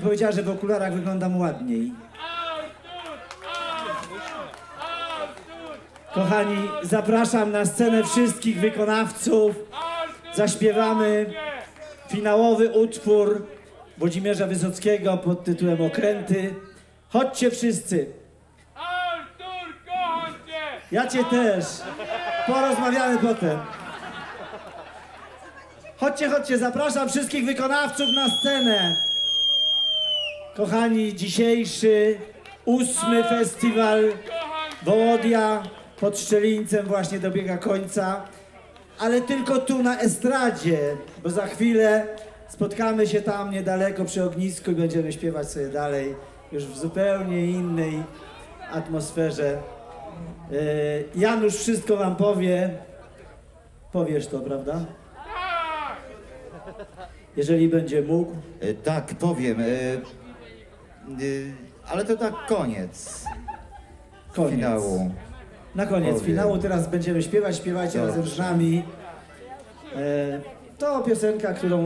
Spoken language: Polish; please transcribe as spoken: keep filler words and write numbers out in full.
powiedziała, że w okularach wyglądam ładniej. Kochani, zapraszam na scenę wszystkich wykonawców. Zaśpiewamy finałowy utwór Włodzimierza Wysockiego pod tytułem Okręty. Chodźcie wszyscy. Artur, kocham cię! Ja cię też. Porozmawiamy potem. Chodźcie, chodźcie, zapraszam wszystkich wykonawców na scenę. Kochani, dzisiejszy ósmy festiwal Wołodia pod Szczelińcem właśnie dobiega końca. Ale tylko tu na estradzie, bo za chwilę spotkamy się tam niedaleko przy ognisku i będziemy śpiewać sobie dalej, już w zupełnie innej atmosferze. Janusz wszystko wam powie. Powiesz to, prawda? Jeżeli będzie mógł. E, tak, powiem. E, e, ale to tak koniec. Koniec. Finału. Na koniec Powiem. finału teraz będziemy śpiewać. Śpiewajcie Dobrze. razem z nami. E, to piosenka, którą